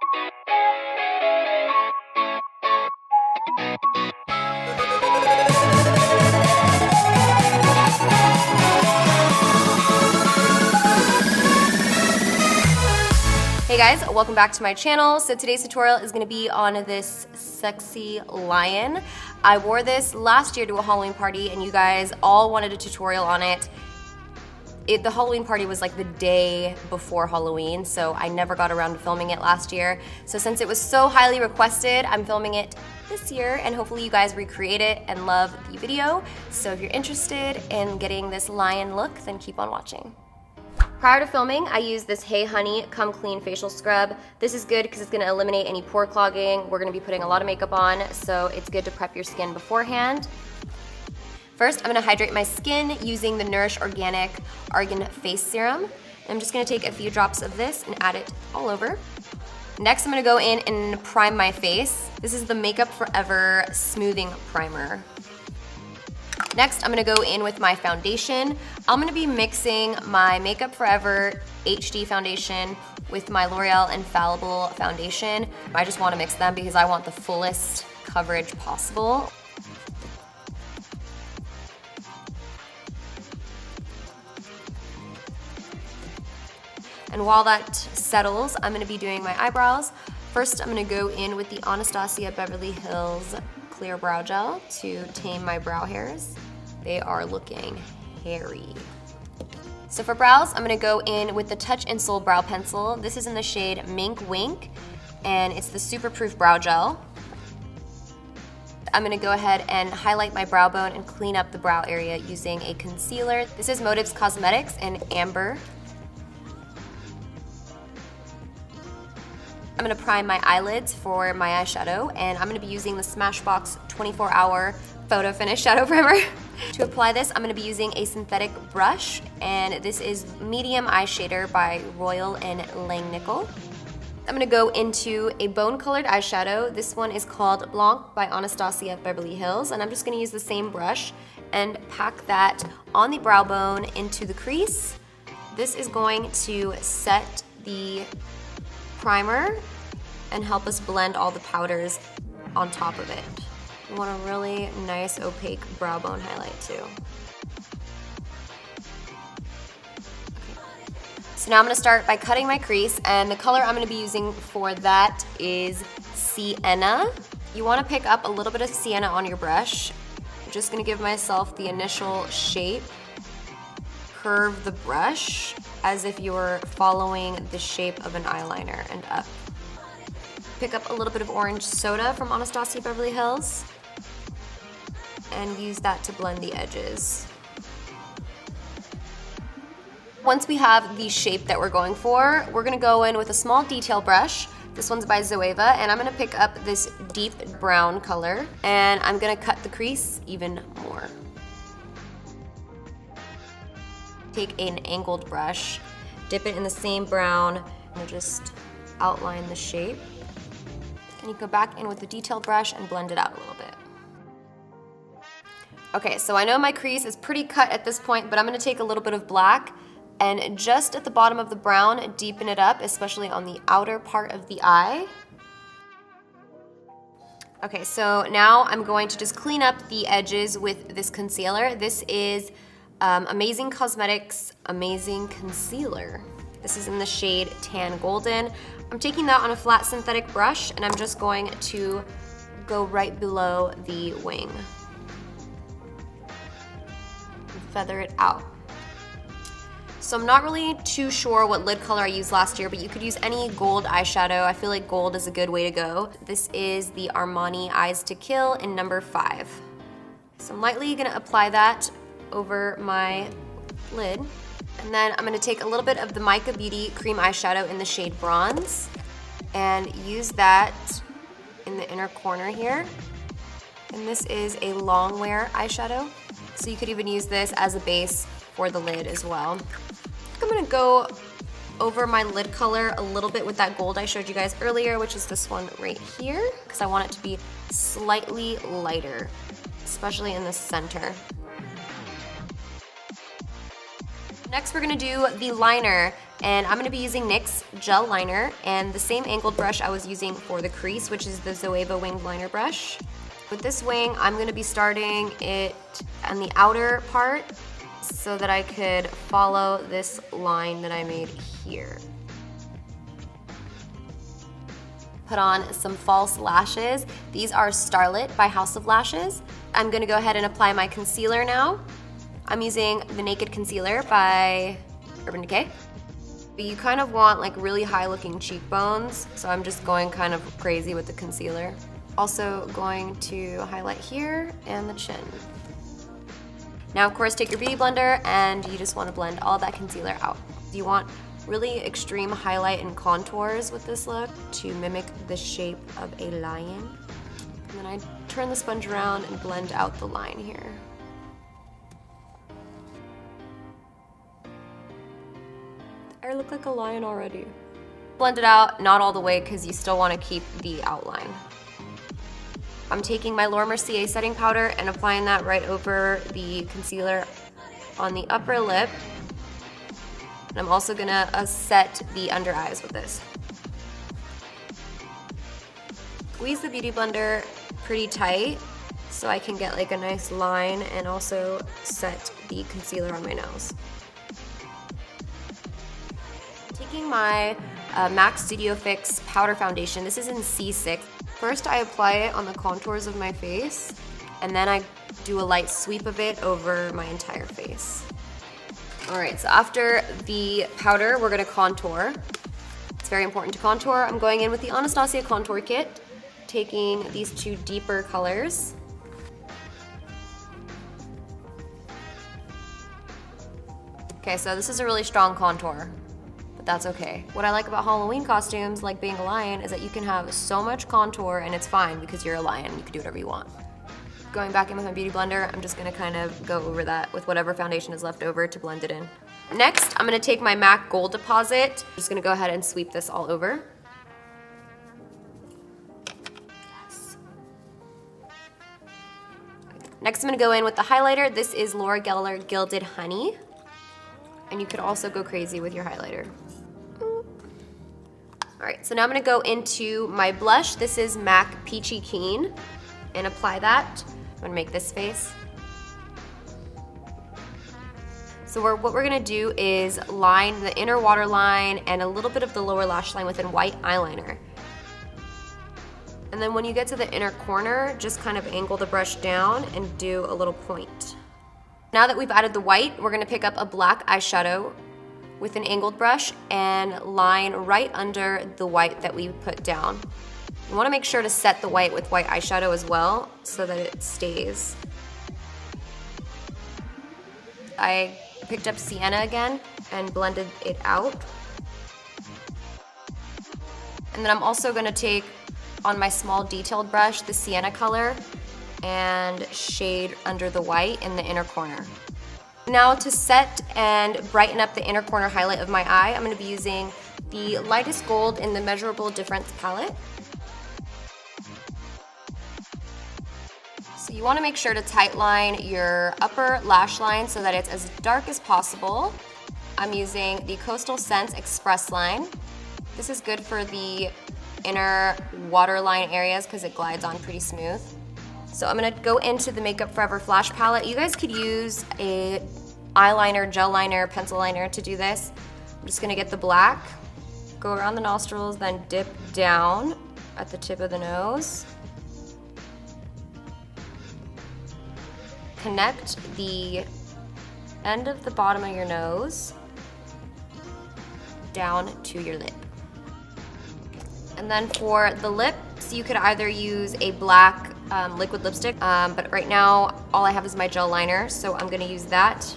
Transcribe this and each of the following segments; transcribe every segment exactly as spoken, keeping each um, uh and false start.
Hey guys, welcome back to my channel. So today's tutorial is gonna be on this sexy lion. I wore this last year to a Halloween party and you guys all wanted a tutorial on it. It, the Halloween party was like the day before Halloween, so I never got around to filming it last year. So since it was so highly requested, I'm filming it this year and hopefully you guys recreate it and love the video. So if you're interested in getting this lion look, then keep on watching. Prior to filming, I use this Hey Honey Come Clean facial scrub. This is good because it's gonna eliminate any pore clogging. We're gonna be putting a lot of makeup on, so it's good to prep your skin beforehand. First, I'm gonna hydrate my skin using the Nourish Organic Argan Face Serum. I'm just gonna take a few drops of this and add it all over. Next, I'm gonna go in and prime my face. This is the Makeup Forever Smoothing Primer. Next, I'm gonna go in with my foundation. I'm gonna be mixing my Makeup Forever H D foundation with my L'Oreal Infallible foundation. I just wanna mix them because I want the fullest coverage possible. And while that settles, I'm gonna be doing my eyebrows. First, I'm gonna go in with the Anastasia Beverly Hills Clear Brow Gel to tame my brow hairs. They are looking hairy. So for brows, I'm gonna go in with the Touch in Sol Brow Pencil. This is in the shade Mink Wink, and it's the Super Proof Brow Gel. I'm gonna go ahead and highlight my brow bone and clean up the brow area using a concealer. This is Motives Cosmetics in Amber. I'm gonna prime my eyelids for my eyeshadow, and I'm gonna be using the Smashbox twenty-four hour Photo Finish Shadow Primer. To apply this, I'm gonna be using a synthetic brush, and this is Medium Eye Shader by Royal and Langnickel. I'm gonna go into a bone-colored eyeshadow. This one is called Blanc by Anastasia Beverly Hills, and I'm just gonna use the same brush and pack that on the brow bone into the crease. This is going to set the primer and help us blend all the powders on top of it. We want a really nice opaque brow bone highlight too. Okay. So now I'm gonna start by cutting my crease, and the color I'm gonna be using for that is Sienna. You wanna pick up a little bit of Sienna on your brush. I'm just gonna give myself the initial shape. Curve the brush as if you were following the shape of an eyeliner and up. Pick up a little bit of orange soda from Anastasia Beverly Hills and use that to blend the edges. Once we have the shape that we're going for, we're gonna go in with a small detail brush. This one's by Zoeva, and I'm gonna pick up this deep brown color, and I'm gonna cut the crease even more. Take an angled brush, dip it in the same brown, and just outline the shape. And you go back in with the detail brush and blend it out a little bit. Okay, so I know my crease is pretty cut at this point, but I'm gonna take a little bit of black and just at the bottom of the brown, deepen it up, especially on the outer part of the eye. Okay, so now I'm going to just clean up the edges with this concealer. This is um, Amazing Cosmetics Amazing Concealer. This is in the shade Tan Golden. I'm taking that on a flat synthetic brush, and I'm just going to go right below the wing. Feather it out. So I'm not really too sure what lid color I used last year, but you could use any gold eyeshadow. I feel like gold is a good way to go. This is the Armani Eyes to Kill in number five. So I'm lightly gonna apply that over my lid. And then I'm gonna take a little bit of the Mica Beauty cream eyeshadow in the shade Bronze and use that in the inner corner here. And this is a long wear eyeshadow. So you could even use this as a base for the lid as well. I'm gonna go over my lid color a little bit with that gold I showed you guys earlier, which is this one right here, because I want it to be slightly lighter, especially in the center. Next we're gonna do the liner. And I'm gonna be using NYX gel liner and the same angled brush I was using for the crease, which is the Zoeva winged liner brush. With this wing, I'm gonna be starting it on the outer part so that I could follow this line that I made here. Put on some false lashes. These are Starlit by House of Lashes. I'm gonna go ahead and apply my concealer now. I'm using the Naked Concealer by Urban Decay. You kind of want like really high looking cheekbones, so I'm just going kind of crazy with the concealer. Also going to highlight here and the chin. Now of course take your Beauty Blender and you just want to blend all that concealer out. You want really extreme highlight and contours with this look to mimic the shape of a lion. And then I turn the sponge around and blend out the line here. I look like a lion already. Blend it out, not all the way because you still want to keep the outline. I'm taking my Laura Mercier setting powder and applying that right over the concealer on the upper lip. And I'm also gonna uh, set the under eyes with this. Squeeze the Beauty Blender pretty tight so I can get like a nice line and also set the concealer on my nose. Taking my uh, MAC Studio Fix powder foundation, this is in C six. First I apply it on the contours of my face, and then I do a light sweep of it over my entire face. Alright, so after the powder, we're gonna contour. It's very important to contour. I'm going in with the Anastasia Contour Kit, taking these two deeper colors. Okay, so this is a really strong contour. But that's okay. What I like about Halloween costumes, like being a lion, is that you can have so much contour and it's fine because you're a lion. You can do whatever you want. Going back in with my Beauty Blender, I'm just gonna kind of go over that with whatever foundation is left over to blend it in. Next, I'm gonna take my MAC Gold Deposit. I'm just gonna go ahead and sweep this all over. Yes. Next, I'm gonna go in with the highlighter. This is Laura Geller Gilded Honey. And you could also go crazy with your highlighter. All right, so now I'm gonna go into my blush. This is MAC Peachy Keen, and apply that. I'm gonna make this face. So we're, what we're gonna do is line the inner waterline and a little bit of the lower lash line with a white eyeliner. And then when you get to the inner corner, just kind of angle the brush down and do a little point. Now that we've added the white, we're gonna pick up a black eyeshadow with an angled brush and line right under the white that we put down. You wanna make sure to set the white with white eyeshadow as well so that it stays. I picked up Sienna again and blended it out. And then I'm also gonna take on my small detailed brush the Sienna color and shade under the white in the inner corner. Now to set and brighten up the inner corner highlight of my eye, I'm going to be using the lightest gold in the Measurable Difference palette. So you want to make sure to tight line your upper lash line so that it's as dark as possible. I'm using the Coastal Scents Express line. This is good for the inner waterline areas because it glides on pretty smooth. So I'm gonna go into the Makeup Forever Flash palette. You guys could use a eyeliner, gel liner, pencil liner to do this. I'm just gonna get the black, go around the nostrils, then dip down at the tip of the nose. Connect the end of the bottom of your nose down to your lip. And then for the lips, you could either use a black um, liquid lipstick, um, but right now all I have is my gel liner, so I'm gonna use that.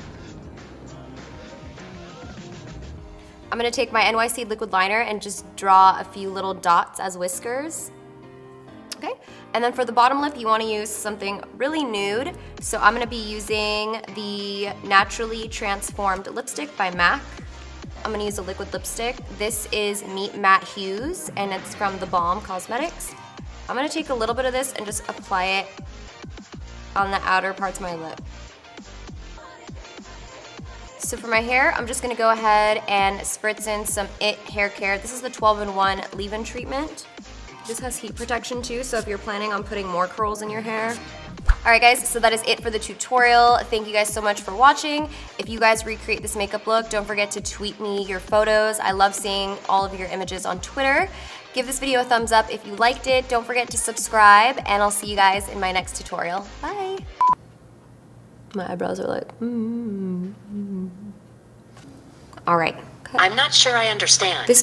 I'm gonna take my N Y C liquid liner and just draw a few little dots as whiskers. Okay, and then for the bottom lip, you wanna use something really nude. So I'm gonna be using the Naturally Transformed lipstick by MAC. I'm gonna use a liquid lipstick. This is Meet Matte Hues, and it's from The Balm Cosmetics. I'm gonna take a little bit of this and just apply it on the outer parts of my lip. So for my hair, I'm just gonna go ahead and spritz in some It hair care. This is the twelve in one leave-in treatment. This has heat protection too, so if you're planning on putting more curls in your hair. All right guys, so that is it for the tutorial. Thank you guys so much for watching. If you guys recreate this makeup look, don't forget to tweet me your photos. I love seeing all of your images on Twitter. Give this video a thumbs up if you liked it. Don't forget to subscribe, and I'll see you guys in my next tutorial. Bye. My eyebrows are like, mm -hmm. All right. Cut. I'm not sure I understand. This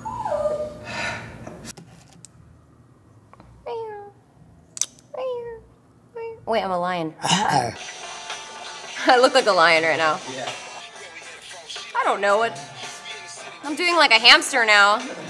Wait, I'm a lion. I look like a lion right now. Yeah. I don't know what. I'm doing like a hamster now.